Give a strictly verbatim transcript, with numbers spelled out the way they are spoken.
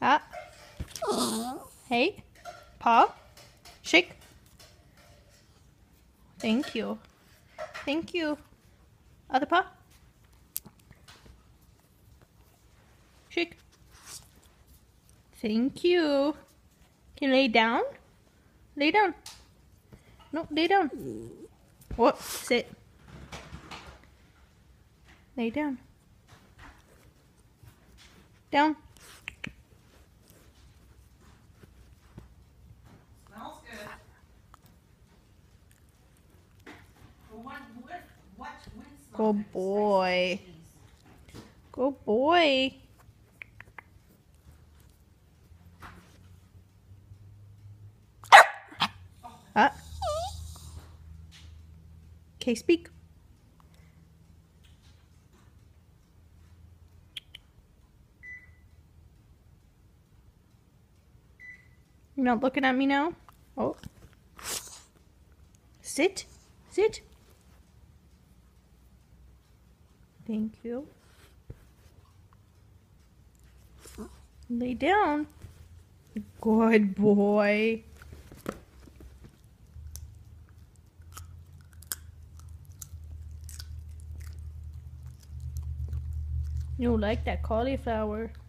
Ah. Hey. Paw. Shake. Thank you. Thank you. Other paw. Shake. Thank you. Can you lay down? Lay down. No, lay down. Whoop, sit. Lay down. Down. Smells good. But what, what, what, what smells Good good? boy. Spicy Good boy. Ah. Okay, speak. You're not looking at me now? Oh. Sit. Sit. Thank you. Lay down. Good boy. You like that cauliflower.